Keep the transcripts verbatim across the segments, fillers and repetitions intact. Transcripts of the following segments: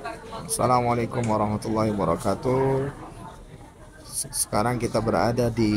Assalamualaikum warahmatullahi wabarakatuh. Sekarang kita berada di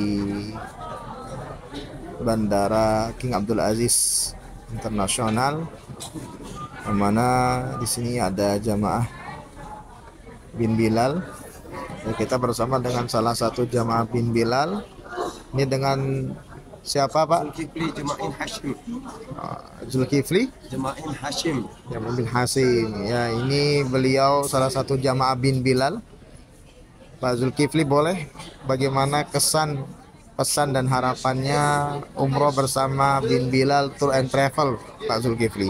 Bandara King Abdul Aziz Internasional, yang mana di sini ada jamaah bin Bilal. Ya, kita bersama dengan salah satu jamaah bin Bilal. Ini dengan siapa, Pak? Zulkifli Jema'in Hashim. Uh, Zulkifli Jema'in Hashim. Jamaah bin Hasim. Ya, ini beliau salah satu jamaah bin Bilal. Pak Zulkifli, boleh bagaimana kesan, pesan dan harapannya umroh bersama bin Bilal Tour and Travel, Pak Zulkifli?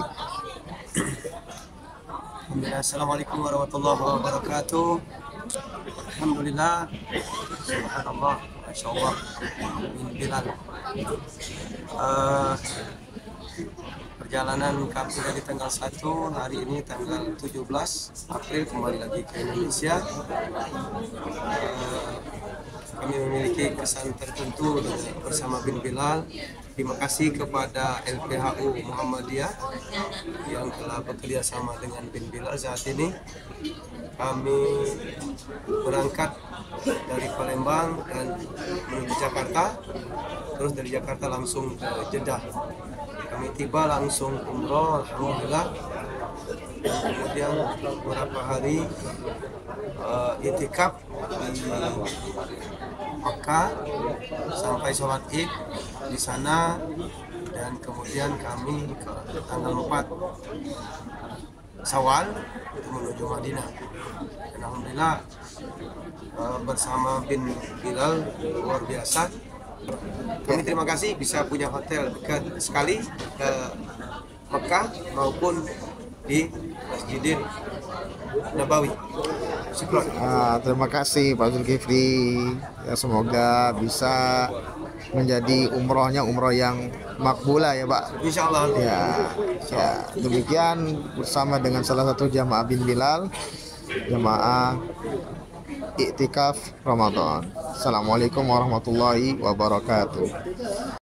Assalamualaikum warahmatullahi wabarakatuh. Alhamdulillah, subhanallah, masya Allah, bin Bilal. Uh, perjalanan kami dari tanggal satu, hari ini tanggal tujuh belas April kembali lagi ke Indonesia. Uh, kami memiliki kesan tertentu bersama bin Bilal. Terima kasih kepada L P H U Muhammadiyah yang telah bekerja sama dengan bin Bilal. Saat ini kami berangkat dari Palembang dan menuju Jakarta, terus dari Jakarta langsung ke Jeddah. Kami tiba langsung umroh, alhamdulillah. Dan kemudian beberapa hari uh, itikaf di Mekah sampai sholat Id di sana, dan kemudian kami ke tanggal empat Syawal menuju Madinah. Dan alhamdulillah uh, bersama bin Bilal luar biasa. Kami terima kasih bisa punya hotel dekat sekali ke Mekah maupun di Masjidil Nabawi. Ah, terima kasih Pak Zulkifli. Ya, semoga bisa menjadi umrohnya umroh yang makbulah ya, Pak. Insya Allah. Ya, ya, demikian bersama dengan salah satu jamaah bin Bilal, jamaah iktikaf Ramadan. Assalamualaikum warahmatullahi wabarakatuh.